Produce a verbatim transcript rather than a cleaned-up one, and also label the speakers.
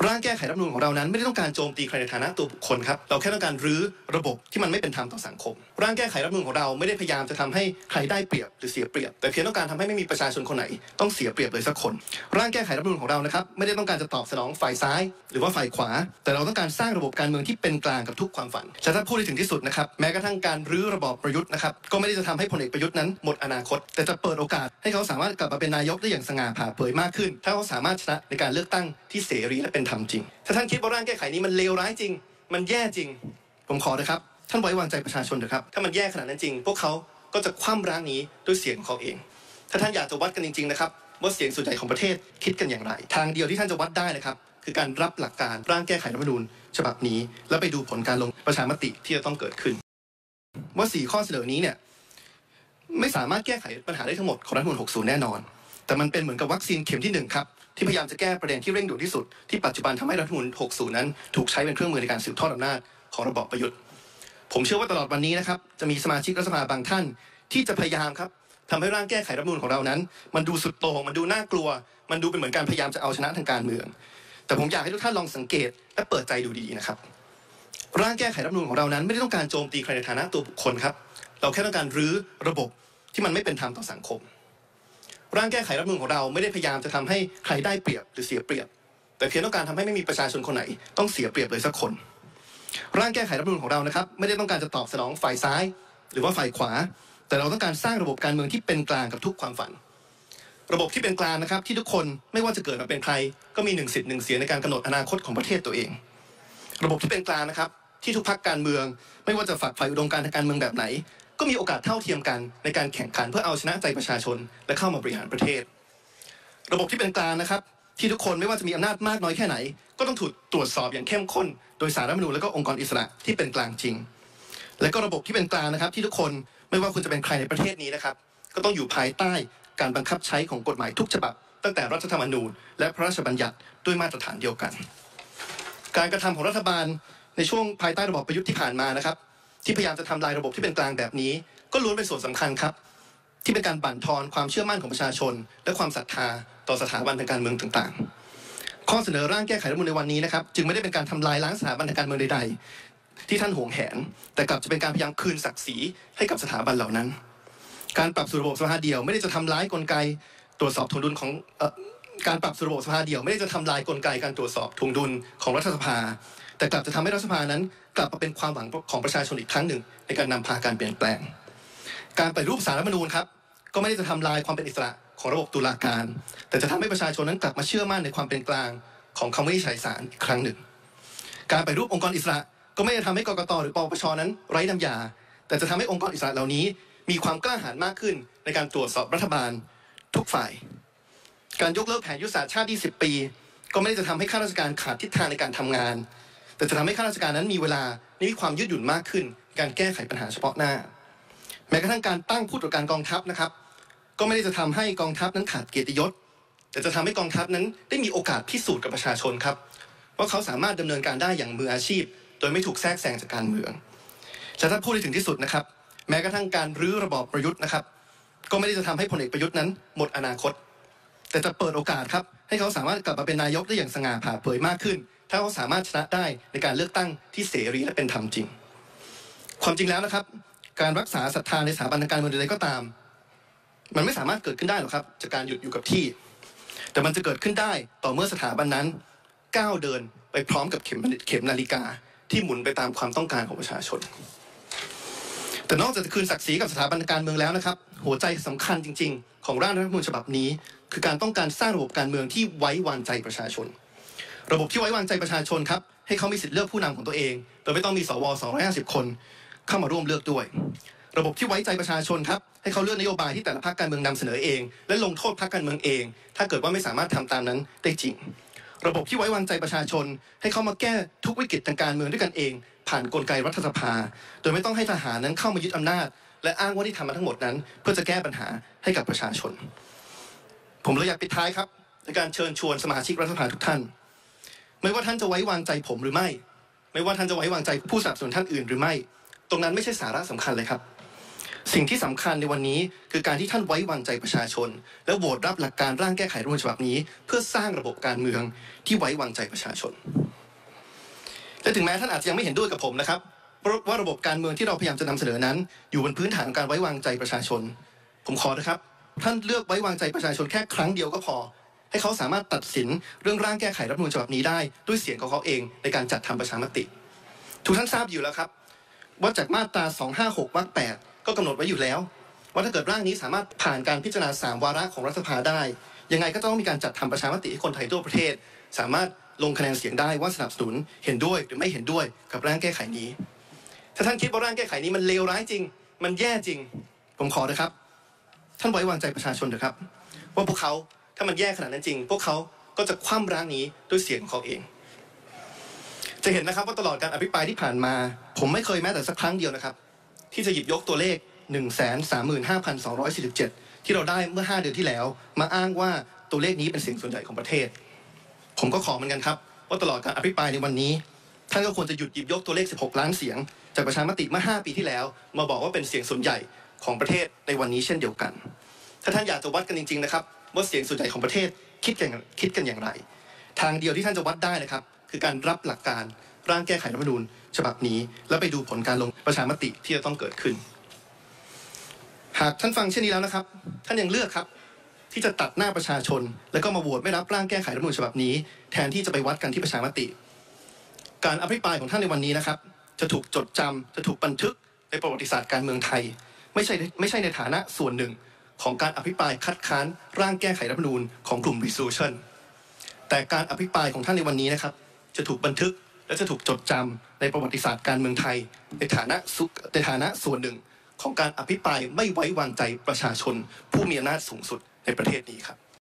Speaker 1: ร่างแก้ไขรัฐธรรมนูญของเรานั้นไม่ได้ต้องการโจมตีใครในฐานะตัวบุคคลครับเราแค่ต้องการรื้อระบบที่มันไม่เป็นธรรมต่อสังคมร่างแก้ไขรัฐธรรมนูญของเราไม่ได้พยายามจะทำให้ใครได้เปรียบหรือเสียเปรียบแต่เพียงต้องการทำให้ไม่มีประชาชนคนไหนต้องเสียเปรียบเลยสักคนร่างแก้ไขรัฐธรรมนูญของเรานะครับไม่ได้ต้องการจะตอบสนองฝ่ายซ้ายหรือว่าฝ่ายขวาแต่เราต้องการสร้างระบบการเมืองที่เป็นกลางกับทุกความฝันและถ้าพูดได้ถึงที่สุดนะครับแม้กระทั่งการรื้อระบอบประยุทธ์นะครับก็ไม่ได้จะทำให้พลเอกประยุทธ์นั้นหมดอนาคตแต่จะเปิดโอกาสให้เขาสามารถกลับมาเป็นนายกได้อย่างสง่าผ่าเผยมากขึ้นถ้าเขาสามารถชนะในการเลือกตั้งที่เสรีและเป็นธรรมจริงถ้าท่านคิดว่าร่างแก้ไขนี้มันเลวร้ายจริงมันแย่จริงผมขอนะครับท่านไว้วางใจประชาชนเถอะครับถ้ามันแย่ขนาดนั้นจริงพวกเขาก็จะคว่ำร่างนี้ด้วยเสียงของเขาเองถ้าท่านอยากจะวัดกันจริงๆนะครับว่าเสียงส่วนใหญ่ของประเทศคิดกันอย่างไรทางเดียวที่ท่านจะวัดได้นะครับคือการรับหลักการร่างแก้ไขรัฐธรรมนูญฉบับนี้แล้วไปดูผลการลงประชามติที่จะต้องเกิดขึ้นว่าสี่ข้อเสนอนี้เนี่ยไม่สามารถแก้ไขปัญหาได้ทั้งหมดของรัฐธรรมนูญหกสิบแน่นอนแต่มันเป็นเหมือนกับวัคซีนเข็มที่หนึ่งครับที่พยายามจะแก้ประเด็นที่เร่งด่วนที่สุดที่ปัจจุบันทำให้รัฐธรรมนูญหกสิบนั้นถูกใช้เป็นเครื่องมือในการสืบทอดอำนาจของระบอบประยุทธ์ผมเชื่อว่าตลอดวันนี้นะครับจะมีสมาชิกรัฐสภาบางท่านที่จะพยายามครับทำให้ร่างแก้ไขรัฐธรรมนูญของเรานั้นมันดูสุดโต่งมันดูน่ากลัวมันดูเป็นเหมือนการพยายามจะเอาชนะทางการเมืองแต่ผมอยากให้ทุกท่านลองสังเกตและเปิดใจดูดีๆนะครับร่างแก้ไขรัฐธรรมนูญของเรานั้นไม่ได้ต้องการโจมตีใครในฐานะตัวบุคคลครับเราแค่ต้องการรื้อระบบที่มันไม่เป็นธรรมต่อสังคมร่างแก้ไขรัฐธรรมนูญของเราไม่ได้พยายามจะทำให้ใครได้เปรียบหรือเสียเปรียบแต่เพียงต้องการทำให้ไม่มีประชาชนคนไหนต้องเสียเปรียบเลยสักคนร่างแก้ไขรัฐธรรมนูญของเรานะครับไม่ได้ต้องการจะตอบสนองฝ่ายซ้ายหรือว่าฝ่ายขวาแต่เราต้องการสร้างระบบการเมืองที่เป็นกลางกับทุกความฝันระบบที่เป็นกลางนะครับที่ทุกคนไม่ว่าจะเกิดมาเป็นใครก็มีหนึ่งสิทธิ์หนึ่งเสียงในการกำหนดอนาคตของประเทศตัวเองระบบที่เป็นกลางนะครับที่ทุกพรรคการเมืองไม่ว่าจะฝักใฝ่อุดมการณ์ทางการเมืองแบบไหนก็มีโอกาสเท่าเทียมกันในการแข่งขันเพื่อเอาชนะใจประชาชนและเข้ามาบริหารประเทศระบบที่เป็นกลางนะครับที่ทุกคนไม่ว่าจะมีอำนาจมากน้อยแค่ไหนก็ต้องถูกตรวจสอบอย่างเข้มข้นโดยศาลรัฐธรรมนูญและก็องค์กรอิสระที่เป็นกลางจริงและก็ระบบที่เป็นกลางนะครับที่ทุกคนไม่ว่าคุณจะเป็นใครในประเทศนี้นะครับก็ต้องอยู่ภายใต้การบังคับใช้ของกฎหมายทุกฉบับตั้งแต่รัฐธรรมนูญและพระราชบัญญัติด้วยมาตรฐานเดียวกันการกระทำของรัฐบาลในช่วงภายใต้ระบอบประยุทธ์ที่ผ่านมานะครับที่พยายามจะทำลายระบบที่เป็นกลางแบบนี้ก็ล้วนเป็นส่วนสำคัญครับที่เป็นการบั่นทอนความเชื่อมั่นของประชาชนและความศรัทธาต่อสถาบันทางการเมืองต่างๆข้อเสนอร่างแก้ไขรัฐธรรมนูญในวันนี้นะครับจึงไม่ได้เป็นการทำลายล้างสถาบันทางการเมืองใดๆที่ท่านหวงแหนแต่กลับจะเป็นการพยายามคืนศักดิ์ศรีให้กับสถาบันเหล่านั้นการปรับสู่ระบบสภาเดียวไม่ได้จะทำร้ายกลไกตรวจสอบถวงดุลของเอ่อการปรับสู่ระบบสภาเดียวไม่ได้จะทำลายกลไกการตรวจสอบถวงดุลของรัฐสภาแต่กลับจะทำให้รัฐสภานั้นกลับมาเป็นความหวังของประชาชนอีกครั้งหนึ่งในการนำพาการเปลี่ยนแปลงการปฏิรูปศาลรัฐธรรมนูญครับก็ไม่ได้จะทำลายความเป็นอิสระของระบบตุลาการแต่จะทำให้ประชาชนนั้นกลับมาเชื่อมั่นในความเป็นกลางของคำวินิจฉัยศาลอีกครั้งหนึ่งการปฏิรูปองค์กรอิสระก็ไม่ได้ทำให้กกต.หรือปปช.นั้นไร้น้ำยาแต่จะทำให้องค์กรอิสระเหล่านี้มีความกล้าหาญมากขึ้นในการตรวจสอบรัฐบาลทุกฝ่ายการยกเลิกแผนยุทธศาสตร์ชาติยี่สิบปีก็ไม่ได้จะทำให้ข้าราชการขาดทิศทางในการทำงานแต่จะทำให้ข้าราชการนั้นมีเวลาและมีความยืดหยุ่นมากขึ้นการแก้ไขปัญหาเฉพาะหน้าแม้กระทั่งการตั้งผู้ตรวจการกองทัพนะครับก็ไม่ได้จะทำให้กองทัพนั้นขาดเกียรติยศแต่จะทำให้กองทัพนั้นได้มีโอกาสพิสูจน์กับประชาชนครับว่าเขาสามารถดำเนินการได้อย่างมืออาชีพโดยไม่ถูกแทรกแซงจากการเมืองและถ้าพูดได้ถึงที่สุดนะครับแม้กระทั่งการรื้อระบอบประยุทธ์นะครับก็ไม่ได้จะทำให้พลเอกประยุทธ์นั้นหมดอนาคตแต่จะเปิดโอกาสครับให้เขาสามารถกลับมาเป็นนายกได้อย่างสง่าผ่าเผยมากขึ้นถ้าเขาสามารถชนะได้ในการเลือกตั้งที่เสรีและเป็นธรรมจริงความจริงแล้วนะครับการรักษาศรัทธาในสถาบันทางการเมืองใดๆก็ตามมันไม่สามารถเกิดขึ้นได้หรอกครับจากการหยุดอยู่กับที่แต่มันจะเกิดขึ้นได้ต่อเมื่อสถาบันนั้นก้าวเดินไปพร้อมกับเข็มเข็มนาฬิกาที่หมุนไปตามความต้องการของประชาชนแต่นอกจากจะคืนศักดิ์ศรีกับสถาบันทางการเมืองแล้วนะครับหัวใจสำคัญจริงๆของร่างรัฐธรรมนูญฉบับนี้คือการต้องการสร้างระบบการเมืองที่ไว้วางใจประชาชนระบบที่ไว้วางใจประชาชนครับให้เขามีสิทธิ์เลือกผู้นำของตัวเองโดยไม่ต้องมีสวสองร้อยห้าสิบคนเข้ามาร่วมเลือกด้วยระบบที่ไว้ใจประชาชนครับให้เขาเลือกนโยบายที่แต่ละพรรคการเมืองนำเสนอเองและลงโทษพรรคการเมืองเองถ้าเกิดว่าไม่สามารถทำตามนั้นได้จริงระบบที่ไว้วางใจประชาชนให้เขามาแก้ทุกวิกฤตทางการเมืองด้วยกันเองผ่านกลไกรัฐสภาโดยไม่ต้องให้ทหารนั้นเข้ามายึดอำนาจและอ้างว่าที่ทำมาทั้งหมดนั้นเพื่อจะแก้ปัญหาให้กับประชาชนผมเลยอยากปิดท้ายครับในการเชิญชวนสมาชิกรัฐสภาทุกท่านไม่ว่าท่านจะไว้วางใจผมหรือไม่ไม่ว่าท่านจะไว้วางใจผู้สนับสนุนท่านอื่นหรือไม่ตรงนั้นไม่ใช่สาระสำคัญเลยครับสิ่งที่สำคัญในวันนี้คือการที่ท่านไว้วางใจประชาชนและโหวตรับหลักการร่างแก้ไขรัฐธรรมนูญฉบับนี้เพื่อสร้างระบบการเมืองที่ไว้วางใจประชาชนและถึงแม้ท่านอาจจะยังไม่เห็นด้วยกับผมนะครับว่าระบบการเมืองที่เราพยายามจะนำเสนอนั้นอยู่บนพื้นฐานของการไว้วางใจประชาชนผมขอนะครับท่านเลือกไว้วางใจประชาชนแค่ครั้งเดียวก็พอให้เขาสามารถตัดสินเรื่องร่างแก้ไขรัฐธรรมนูญฉบับนี้ได้ด้วยเสียงของเขาเองในการจัดทำประชามติทุกท่านทราบอยู่แล้วครับว่าจากมาตราสองห้าหกวรรคแปดก็กำหนดไว้อยู่แล้วว่าถ้าเกิดร่างนี้สามารถผ่านการพิจารณาสามวาระของรัฐสภาได้ยังไงก็ต้องมีการจัดทำประชามติให้คนไทยทั่วประเทศสามารถลงคะแนนเสียงได้ว่าสนับสนุนเห็นด้วยหรือไม่เห็นด้วยกับร่างแก้ไขนี้ถ้าท่านคิดว่าร่างแก้ไขนี้มันเลวร้ายจริงมันแย่จริงผมขอนะครับท่านไว้วางใจประชาชนเถอะครับว่าพวกเขาถ้ามันแย่ขนาดนั้นจริงพวกเขาก็จะคว่ำร่างนี้ด้วยเสียงของเขาเองจะเห็นนะครับว่าตลอดการอภิปรายที่ผ่านมาผมไม่เคยแม้แต่สักครั้งเดียวนะครับที่จะหยิบยกตัวเลข หนึ่งแสนสามหมื่นห้าพันสองร้อยสี่สิบเจ็ด ที่เราได้เมื่อห้าเดือนที่แล้วมาอ้างว่าตัวเลขนี้เป็นเสียงส่วนใหญ่ของประเทศผมก็ขอเหมือนกันครับว่าตลอดการอภิปรายในวันนี้ท่านก็ควรจะหยุดหยิบยกตัวเลขสิบหกล้านเสียงจากประชามติเมื่อห้าปีที่แล้วมาบอกว่าเป็นเสียงส่วนใหญ่ของประเทศในวันนี้เช่นเดียวกันถ้าท่านอยากจะวัดกันจริงๆนะครับว่าเสียงส่วนใหญ่ของประเทศคิดกันคิดกันอย่างไรทางเดียวที่ท่านจะวัดได้นะครับคือการรับหลักการร่างแก้ไขรัฐธรรมนูญฉบับนี้แล้วไปดูผลการลงประชามติที่จะต้องเกิดขึ้นหากท่านฟังเช่นนี้แล้วนะครับท่านยังเลือกครับที่จะตัดหน้าประชาชนแล้วก็มาโหวตไม่รับร่างแก้ไขรัฐธรรมนูญฉบับนี้แทนที่จะไปวัดกันที่ประชามติการอภิปรายของท่านในวันนี้นะครับจะถูกจดจำจะถูกบันทึกในประวัติศาสตร์การเมืองไทยไม่ใช่ไม่ใช่ในฐานะส่วนหนึ่งของการอภิปรายคัดค้านร่างแก้ไขรัฐธรรมนูญของกลุ่ม Resolution แต่การอภิปรายของท่านในวันนี้นะครับจะถูกบันทึกและจะถูกจดจำในประวัติศาสตร์การเมืองไทยในฐานะในฐานะส่วนหนึ่งของการอภิปรายไม่ไว้วางใจประชาชนผู้มีอำนาจสูงสุดในประเทศนี้ครับ